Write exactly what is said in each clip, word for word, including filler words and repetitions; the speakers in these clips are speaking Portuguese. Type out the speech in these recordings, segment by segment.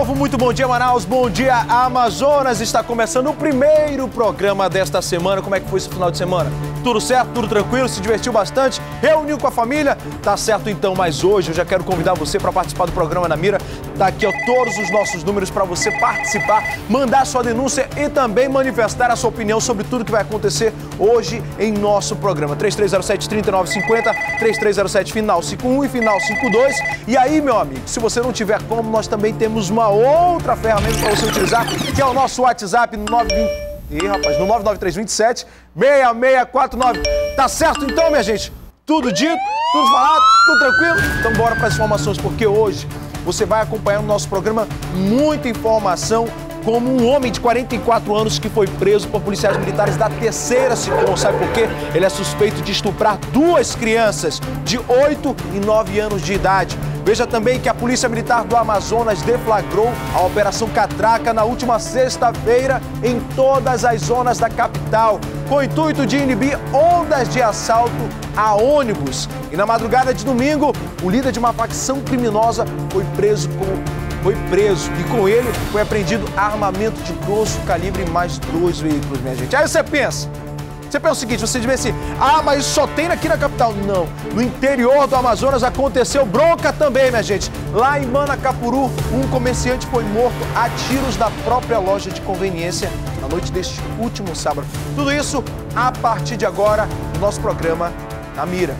povo, muito bom dia Manaus, bom dia Amazonas. Está começando o primeiro programa desta semana. Como é que foi esse final de semana? Tudo certo, tudo tranquilo, se divertiu bastante, reuniu com a família? Tá certo então, mas hoje eu já quero convidar você para participar do programa Na Mira. Tá aqui ó, todos os nossos números para você participar, mandar sua denúncia e também manifestar a sua opinião sobre tudo que vai acontecer hoje em nosso programa. três três zero sete, três nove cinco zero, três três zero sete, final cinco um e final cinco dois. E aí, meu amigo, se você não tiver como, nós também temos uma outra ferramenta para você utilizar, que é o nosso WhatsApp no nove vinte... Ih, rapaz, no nove nove três dois sete, seis seis quatro nove. Tá certo então, minha gente? Tudo dito, tudo falado, tudo tranquilo? Então bora para as informações, porque hoje você vai acompanhar no nosso programa muita informação, como um homem de quarenta e quatro anos que foi preso por policiais militares da terceira SICOM. Sabe por quê? Ele é suspeito de estuprar duas crianças de oito e nove anos de idade. Veja também que a Polícia Militar do Amazonas deflagrou a Operação Catraca na última sexta-feira em todas as zonas da capital, com o intuito de inibir ondas de assalto a ônibus. E na madrugada de domingo, o líder de uma facção criminosa foi preso com Foi preso e com ele foi apreendido armamento de grosso calibre e mais dois veículos, minha gente. Aí você pensa, você pensa o seguinte, você diz assim, ah, mas isso só tem aqui na capital. Não, no interior do Amazonas aconteceu bronca também, minha gente. Lá em Manacapuru, um comerciante foi morto a tiros na própria loja de conveniência na noite deste último sábado. Tudo isso a partir de agora no nosso programa Na Mira.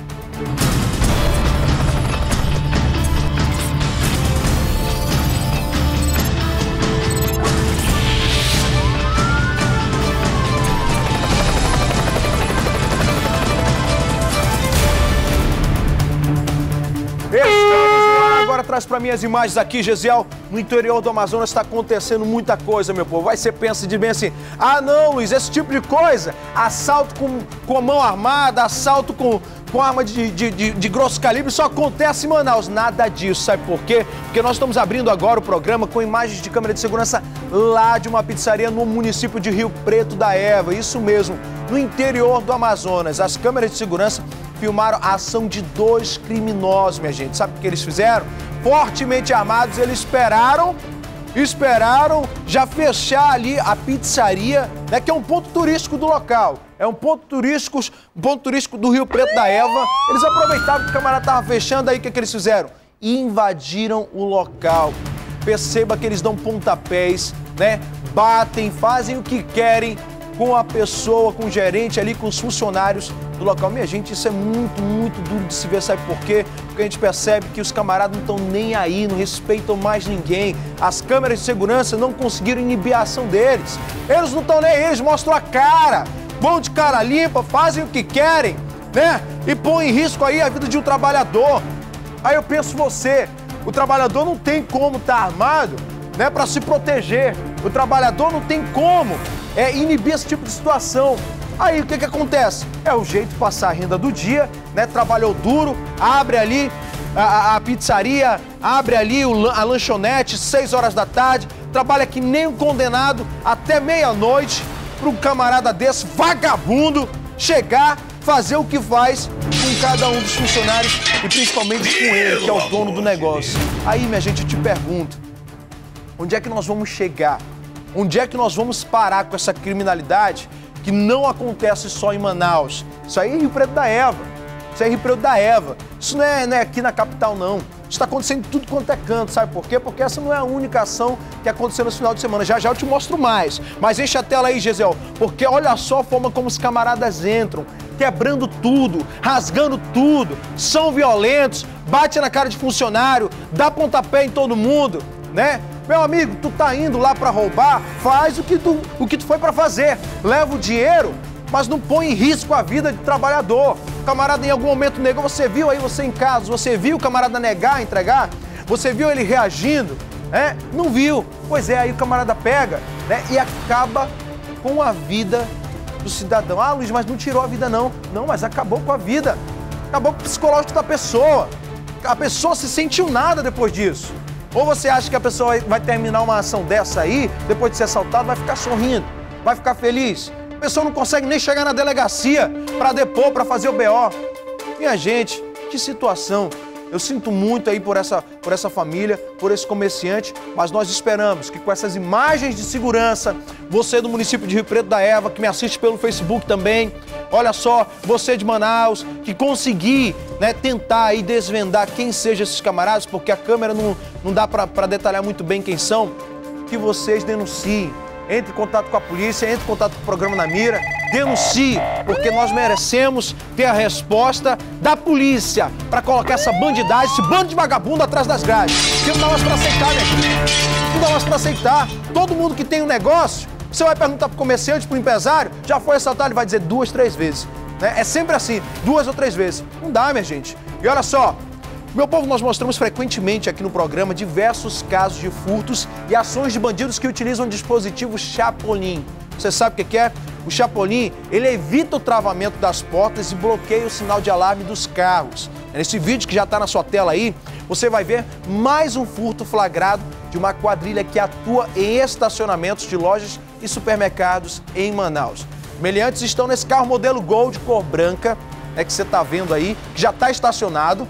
Agora traz para mim as imagens aqui, Gesiel. No interior do Amazonas está acontecendo muita coisa, meu povo. Aí você pensa de bem assim, ah não, Luiz, esse tipo de coisa, assalto com, com mão armada, assalto com, com arma de, de, de, de grosso calibre, só acontece em Manaus. Nada disso, sabe por quê? Porque nós estamos abrindo agora o programa com imagens de câmera de segurança lá de uma pizzaria no município de Rio Preto da Eva. Isso mesmo, no interior do Amazonas. As câmeras de segurança filmaram a ação de dois criminosos, minha gente. Sabe o que eles fizeram? Fortemente armados, eles esperaram, esperaram já fechar ali a pizzaria, né, que é um ponto turístico do local. É um ponto turístico, um ponto turístico do Rio Preto da Eva. Eles aproveitaram que o camarada estava fechando, aí o que, que eles fizeram? Invadiram o local. Perceba que eles dão pontapés, né? Batem, fazem o que querem com a pessoa, com o gerente ali, com os funcionários do local. Minha gente, isso é muito, muito duro de se ver, sabe por quê? Porque a gente percebe que os camaradas não estão nem aí, não respeitam mais ninguém. As câmeras de segurança não conseguiram inibir a ação deles. Eles não estão nem aí, eles mostram a cara, vão de cara limpa, fazem o que querem, né? E põem em risco aí a vida de um trabalhador. Aí eu penso você, o trabalhador não tem como estar armado, né, para se proteger. O trabalhador não tem como é, inibir esse tipo de situação. Aí o que que acontece? É o jeito de passar a renda do dia, né? Trabalhou duro, abre ali a, a, a pizzaria, abre ali o, a lanchonete, seis horas da tarde, trabalha que nem um condenado até meia-noite para um camarada desse, vagabundo, chegar, fazer o que faz com cada um dos funcionários e principalmente com ele, que é o dono do negócio. Aí, minha gente, eu te pergunto, onde é que nós vamos chegar? Onde é que nós vamos parar com essa criminalidade que não acontece só em Manaus? Isso aí é Rio Preto da Eva. Isso é Rio Preto da Eva. Isso não é, não é aqui na capital, não. Isso está acontecendo em tudo quanto é canto, sabe por quê? Porque essa não é a única ação que aconteceu nesse final de semana. Já já eu te mostro mais. Mas enche a tela aí, Gesiel, porque olha só a forma como os camaradas entram, quebrando tudo, rasgando tudo, são violentos, bate na cara de funcionário, dá pontapé em todo mundo, né? Meu amigo, tu tá indo lá pra roubar, faz o que tu, o que tu foi pra fazer. Leva o dinheiro, mas não põe em risco a vida de trabalhador. O camarada em algum momento negou, você viu aí você em casa, você viu o camarada negar, entregar? Você viu ele reagindo? É? Não viu. Pois é, aí o camarada pega, né, e acaba com a vida do cidadão. Ah, Luiz, mas não tirou a vida não. Não, mas acabou com a vida. Acabou com o psicológico da pessoa. A pessoa se sentiu nada depois disso. Ou você acha que a pessoa vai terminar uma ação dessa aí, depois de ser assaltado, vai ficar sorrindo, vai ficar feliz? A pessoa não consegue nem chegar na delegacia para depor, para fazer o B O. Minha gente, que situação. Eu sinto muito aí por essa, por essa família, por esse comerciante, mas nós esperamos que com essas imagens de segurança, você do município de Rio Preto da Eva, que me assiste pelo Facebook também, olha só, você de Manaus, que conseguir, né, tentar aí desvendar quem sejam esses camaradas, porque a câmera não, não dá para detalhar muito bem quem são, que vocês denunciem. Entre em contato com a polícia, entre em contato com o programa Na Mira, denuncie, porque nós merecemos ter a resposta da polícia para colocar essa bandidagem, esse bando de vagabundo atrás das grades. Porque não dá mais para aceitar, minha gente. Não dá mais para aceitar. Todo mundo que tem um negócio, você vai perguntar para o comerciante, para o empresário, já foi assaltado, ele vai dizer duas, três vezes. Né? É sempre assim, duas ou três vezes. Não dá, minha gente. E olha só, meu povo, nós mostramos frequentemente aqui no programa diversos casos de furtos e ações de bandidos que utilizam o dispositivo Chapolin. Você sabe o que é? O Chapolin, ele evita o travamento das portas e bloqueia o sinal de alarme dos carros. Nesse vídeo que já está na sua tela aí, você vai ver mais um furto flagrado de uma quadrilha que atua em estacionamentos de lojas e supermercados em Manaus. Os meliantes estão nesse carro modelo Gol de cor branca, é que você está vendo aí, que já está estacionado.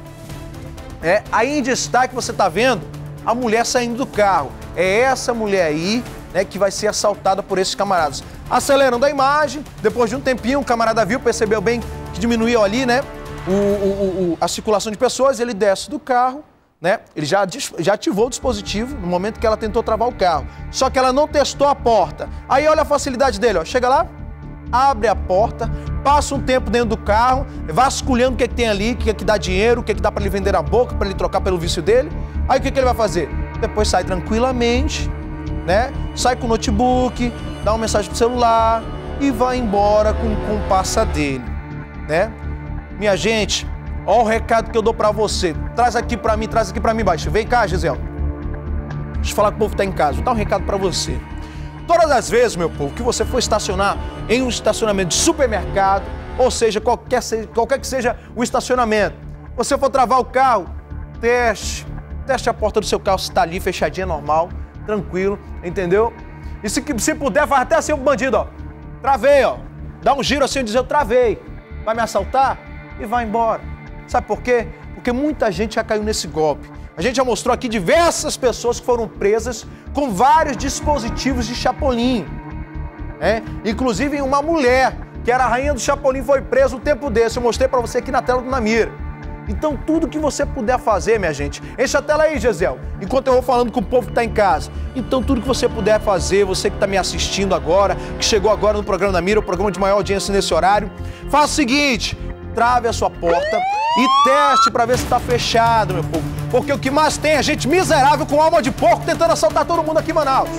É, aí em destaque você está vendo a mulher saindo do carro. É essa mulher aí, né, que vai ser assaltada por esses camaradas. Acelerando a imagem, depois de um tempinho, o camarada viu, percebeu bem que diminuiu ali, né, o, o, o, a circulação de pessoas, ele desce do carro, né, ele já, já ativou o dispositivo no momento que ela tentou travar o carro. Só que ela não testou a porta. Aí olha a facilidade dele, ó, chega lá, abre a porta, passa um tempo dentro do carro, vasculhando o que, é que tem ali, o que, é que dá dinheiro, o que, é que dá para ele vender na boca, para ele trocar pelo vício dele. Aí o que, é que ele vai fazer? Depois sai tranquilamente, né? Sai com o notebook, dá uma mensagem pro celular e vai embora com, com o passa dele, né? Minha gente, ó o recado que eu dou para você. Traz aqui para mim, traz aqui para mim embaixo. Vem cá, Gisele. Deixa eu falar que o povo tá em casa. Vou dar um recado para você. Todas as vezes, meu povo, que você for estacionar em um estacionamento de supermercado, ou seja, qualquer, qualquer que seja o estacionamento, você for travar o carro, teste, teste a porta do seu carro se está ali fechadinha, normal, tranquilo, entendeu? E se, se puder, faz até assim o bandido, ó, travei, ó, dá um giro assim e diz, eu travei, vai me assaltar e vai embora. Sabe por quê? Porque muita gente já caiu nesse golpe. A gente já mostrou aqui diversas pessoas que foram presas com vários dispositivos de Chapolin. Né? Inclusive uma mulher, que era a rainha do Chapolin, foi presa um tempo desse. Eu mostrei para você aqui na tela do Na Mira. Então tudo que você puder fazer, minha gente, enche a tela aí, Gisele, enquanto eu vou falando com o povo que está em casa. Então tudo que você puder fazer, você que está me assistindo agora, que chegou agora no programa Na Mira, o programa de maior audiência nesse horário, faça o seguinte, trave a sua porta e teste para ver se está fechado, meu povo. Porque o que mais tem é gente miserável com alma de porco tentando assaltar todo mundo aqui em Manaus.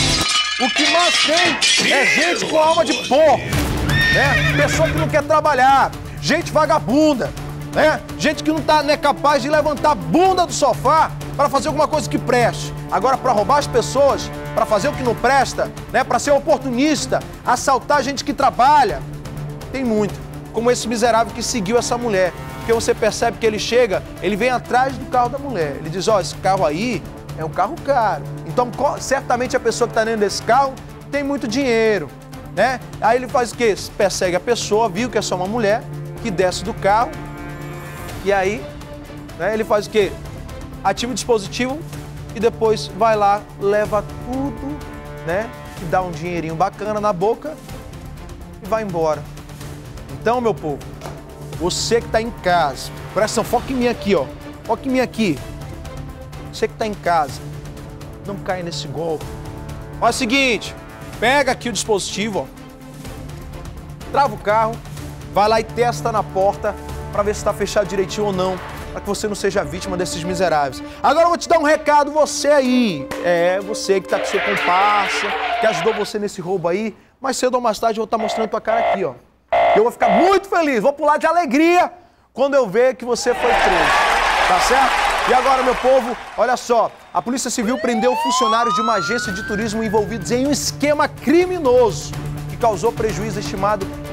O que mais tem é gente com alma de porco, né? Pessoa que não quer trabalhar, gente vagabunda, né? Gente que não está, né, capaz de levantar a bunda do sofá para fazer alguma coisa que preste. Agora, para roubar as pessoas, para fazer o que não presta, né? Para ser oportunista, assaltar gente que trabalha, tem muito. Como esse miserável que seguiu essa mulher. Porque você percebe que ele chega, ele vem atrás do carro da mulher. Ele diz, ó, oh, esse carro aí é um carro caro. Então, certamente a pessoa que está dentro desse carro tem muito dinheiro, né? Aí ele faz o quê? Persegue a pessoa, viu que é só uma mulher, que desce do carro. E aí, né, ele faz o quê? Ativa o dispositivo e depois vai lá, leva tudo, né? E dá um dinheirinho bacana na boca e vai embora. Então, meu povo, você que está em casa, presta atenção, foca em mim aqui, ó. Foca em mim aqui. Você que está em casa, não caia nesse golpe. Olha o seguinte, pega aqui o dispositivo, ó. Trava o carro, vai lá e testa na porta para ver se está fechado direitinho ou não, para que você não seja vítima desses miseráveis. Agora eu vou te dar um recado, você aí. É, você que está com seu comparsa, que ajudou você nesse roubo aí, mais cedo ou mais tarde eu vou estar mostrando tua cara aqui, ó. Eu vou ficar muito feliz, vou pular de alegria quando eu ver que você foi preso, tá certo? E agora, meu povo, olha só, a Polícia Civil prendeu funcionários de uma agência de turismo envolvidos em um esquema criminoso que causou prejuízo estimado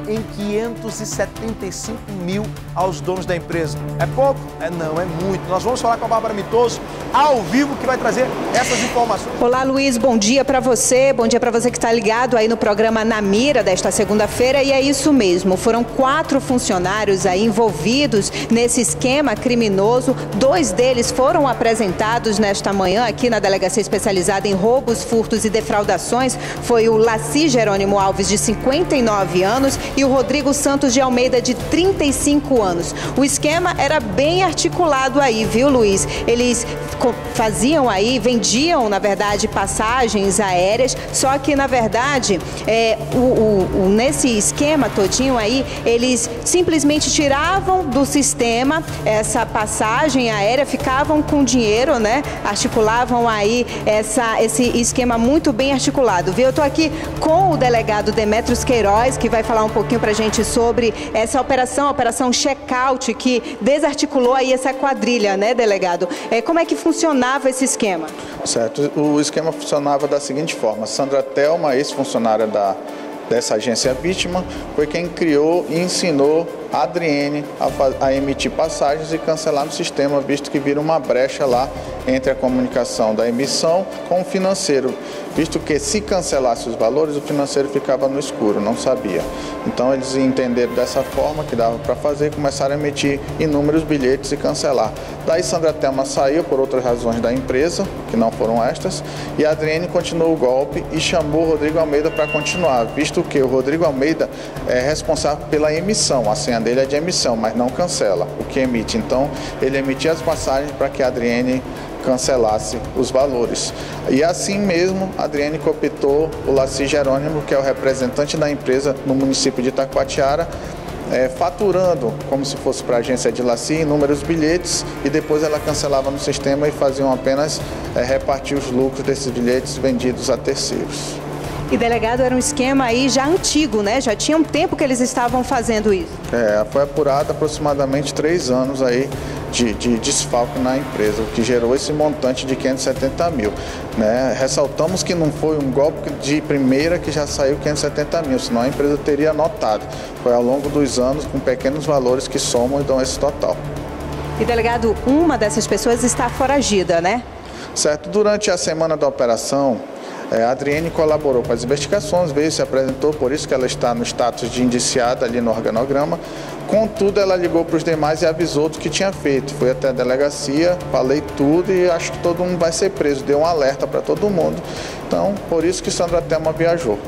em quinhentos e setenta e cinco mil aos donos da empresa. É pouco? É não, é muito. Nós vamos falar com a Bárbara Mitoso, ao vivo, que vai trazer essas informações. Olá, Luiz, bom dia para você, bom dia para você que está ligado aí no programa Na Mira desta segunda-feira, e é isso mesmo, foram quatro funcionários aí envolvidos nesse esquema criminoso, dois deles foram apresentados nesta manhã aqui na Delegacia Especializada em Roubos, Furtos e Defraudações, foi o Laci Jerônimo Alves, de cinquenta e nove anos, e o Rodrigo Santos de Almeida, de trinta e cinco anos. O esquema era bem articulado aí, viu, Luiz? Eles faziam aí, vendiam, na verdade, passagens aéreas, só que, na verdade, é, o, o, o, nesse esquema todinho aí, eles simplesmente tiravam do sistema essa passagem aérea, ficavam com dinheiro, né? Articulavam aí essa, esse esquema muito bem articulado, viu? Eu tô aqui com o delegado Demetrios Queiroz, que vai falar um pouquinho pra gente sobre essa operação, a operação Checkout, que desarticulou aí essa quadrilha, né, delegado? É, como é que funcionava esse esquema? Certo, o esquema funcionava da seguinte forma: Sandra Thelma, ex-funcionária da, dessa agência vítima, foi quem criou e ensinou a Adriene a, a emitir passagens e cancelar no sistema, visto que vira uma brecha lá entre a comunicação da emissão com o financeiro, visto que se cancelasse os valores, o financeiro ficava no escuro, não sabia. Então eles entenderam dessa forma que dava para fazer e começaram a emitir inúmeros bilhetes e cancelar. Daí Sandra Thelma saiu por outras razões da empresa, que não foram estas, e a Adriene continuou o golpe e chamou o Rodrigo Almeida para continuar, visto que o Rodrigo Almeida é responsável pela emissão, a senha dele é de emissão, mas não cancela o que emite. Então ele emitia as passagens para que a Adriene cancelasse os valores. E assim mesmo, a Adriene cooptou o Laci Jerônimo, que é o representante da empresa no município de Itacoatiara, é, faturando como se fosse para a agência de Laci inúmeros bilhetes, e depois ela cancelava no sistema e faziam apenas é, repartir os lucros desses bilhetes vendidos a terceiros. E, delegado, era um esquema aí já antigo, né? Já tinha um tempo que eles estavam fazendo isso. É, foi apurado aproximadamente três anos aí de, de desfalque na empresa, o que gerou esse montante de quinhentos e setenta mil. Né? Ressaltamos que não foi um golpe de primeira que já saiu quinhentos e setenta mil, senão a empresa teria notado. Foi ao longo dos anos com pequenos valores que somam e dão esse total. E, delegado, uma dessas pessoas está foragida, né? Certo. Durante a semana da operação, a Adriene colaborou com as investigações, veio, se apresentou, por isso que ela está no status de indiciada ali no organograma. Contudo, ela ligou para os demais e avisou do que tinha feito. Foi até a delegacia, falei tudo e acho que todo mundo vai ser preso. Deu um alerta para todo mundo. Então, por isso que Sandra Thelma viajou.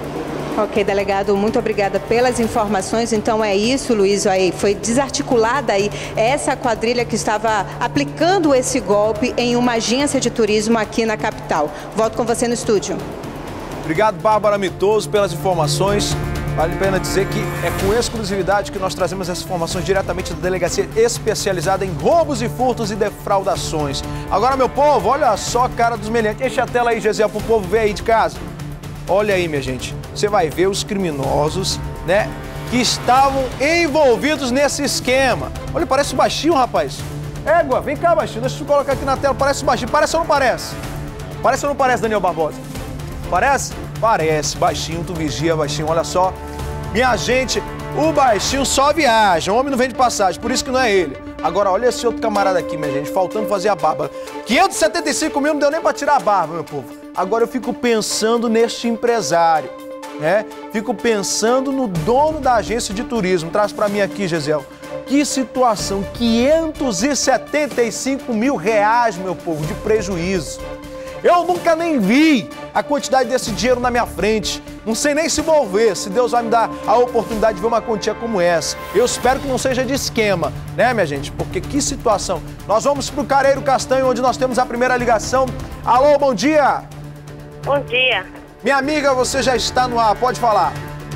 Ok, delegado, muito obrigada pelas informações. Então é isso, Luiz, aí foi desarticulada aí essa quadrilha que estava aplicando esse golpe em uma agência de turismo aqui na capital. Volto com você no estúdio. Obrigado, Bárbara Mitoso, pelas informações. Vale a pena dizer que é com exclusividade que nós trazemos essas informações diretamente da Delegacia Especializada em Roubos e Furtos e Defraudações. Agora, meu povo, olha só a cara dos meliantes. Enche a tela aí, Gesiel, para o povo ver aí de casa. Olha aí, minha gente. Você vai ver os criminosos, né, que estavam envolvidos nesse esquema. Olha, parece baixinho, rapaz. Égua, vem cá, baixinho. Deixa eu colocar aqui na tela. Parece baixinho. Parece ou não parece? Parece ou não parece, Daniel Barbosa? Parece? Parece. Baixinho, tu vigia, baixinho. Olha só. Minha gente, o baixinho só viaja. O homem não vende passagem, por isso que não é ele. Agora, olha esse outro camarada aqui, minha gente, faltando fazer a barba. quinhentos e setenta e cinco mil não deu nem pra tirar a barba, meu povo. Agora eu fico pensando neste empresário, né? Fico pensando no dono da agência de turismo. Traz pra mim aqui, Gesiel. Que situação, quinhentos e setenta e cinco mil reais, meu povo, de prejuízo. Eu nunca nem vi a quantidade desse dinheiro na minha frente. Não sei nem se vou ver, se Deus vai me dar a oportunidade de ver uma quantia como essa. Eu espero que não seja de esquema, né, minha gente? Porque que situação. Nós vamos pro Careiro Castanho, onde nós temos a primeira ligação. Alô, bom dia. Bom dia. Minha amiga, você já está no ar, pode falar.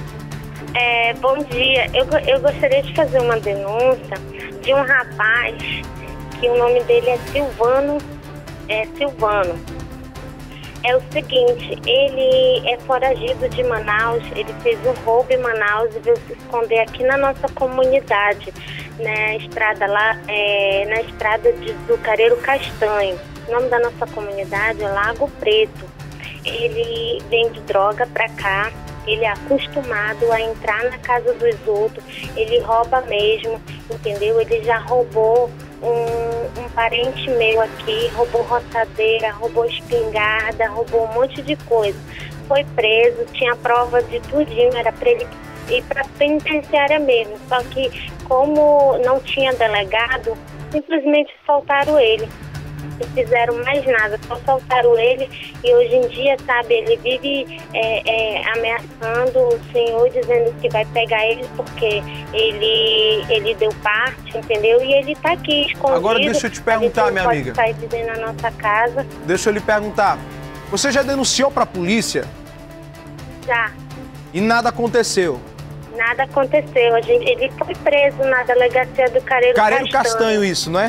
É, bom dia. Eu, eu gostaria de fazer uma denúncia de um rapaz que o nome dele é Silvano. É Silvano. É o seguinte, ele é foragido de Manaus, ele fez um roubo em Manaus e veio se esconder aqui na nossa comunidade, na estrada lá, é, na estrada de, do Careiro Castanho. O nome da nossa comunidade é Lago Preto. Ele vende droga pra cá ele é acostumado a entrar na casa dos outros, ele rouba mesmo, entendeu? Ele já roubou um, um parente meu aqui, roubou roçadeira, roubou espingarda, roubou um monte de coisa. Foi preso, tinha prova de tudinho, era para ele ir para a penitenciária mesmo. Só que como não tinha delegado, simplesmente soltaram ele. Não fizeram mais nada, só soltaram ele e hoje em dia, sabe, ele vive é, é, ameaçando o senhor, dizendo que vai pegar ele porque ele, ele deu parte, entendeu? E ele tá aqui escondido. Agora deixa eu te perguntar, minha amiga. Pode sair de dentro da nossa casa. Deixa eu lhe perguntar, você já denunciou pra polícia? Já. E nada aconteceu? Nada aconteceu, a gente, ele foi preso na delegacia do Careiro, Careiro Castanho. Castanho, isso, não é?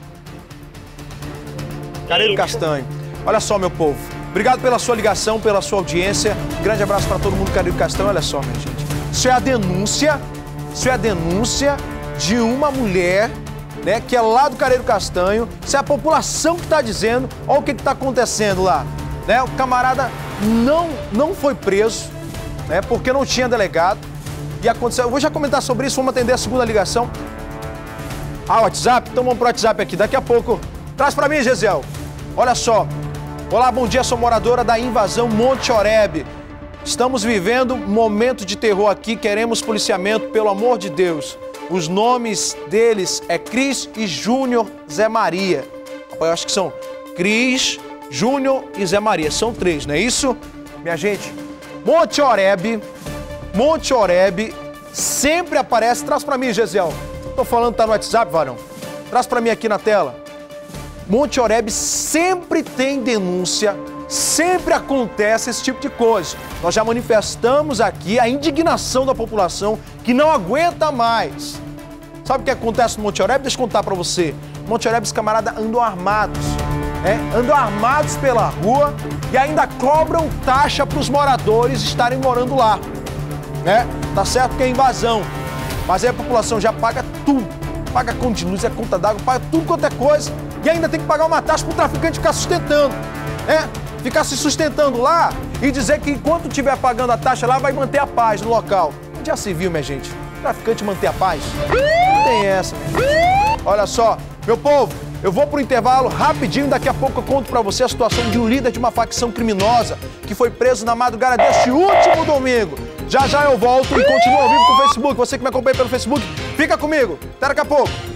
Careiro Isso. Castanho. Olha só, meu povo. Obrigado pela sua ligação, pela sua audiência. Grande abraço para todo mundo do Careiro Castanho. Olha só, minha gente. Isso é a denúncia, isso é a denúncia de uma mulher, né, que é lá do Careiro Castanho. Isso é a população que está dizendo. Olha o que está acontecendo lá. Né? O camarada não, não foi preso, né, porque não tinha delegado. E aconteceu. Eu vou já comentar sobre isso, vamos atender a segunda ligação. Ah, WhatsApp? Então vamos pro WhatsApp aqui. Daqui a pouco. Traz pra mim, Gesiel. Olha só. Olá, bom dia, sou moradora da invasão Monte Oreb. Estamos vivendo um momento de terror aqui, queremos policiamento, pelo amor de Deus. Os nomes deles é Cris e Júnior Zé Maria. Eu acho que são Cris, Júnior e Zé Maria. São três, não é isso? Minha gente, Monte Oreb, Monte Oreb sempre aparece. Traz pra mim, Gesiel. Tô falando, tá no WhatsApp, varão. Traz pra mim aqui na tela. Monte Oreb sempre tem denúncia, sempre acontece esse tipo de coisa. Nós já manifestamos aqui a indignação da população que não aguenta mais. Sabe o que acontece no Monte Oreb? Deixa eu contar pra você. No Monte Oreb, os camaradas andam armados, né? Andam armados pela rua e ainda cobram taxa para os moradores estarem morando lá, né? Tá certo que é invasão, mas aí a população já paga tudo. Paga conta de luz, é conta d'água, paga tudo quanto é coisa. E ainda tem que pagar uma taxa para o traficante ficar sustentando, né? Ficar se sustentando lá e dizer que enquanto estiver pagando a taxa lá, vai manter a paz no local. Já se viu, minha gente? O traficante manter a paz? Não tem essa, minha gente. Olha só, meu povo, eu vou pro intervalo rapidinho, daqui a pouco eu conto pra você a situação de um líder de uma facção criminosa que foi preso na madrugada deste último domingo. Já já eu volto e continuo ao vivo com o Facebook. Você que me acompanha pelo Facebook, fica comigo. Até daqui a pouco.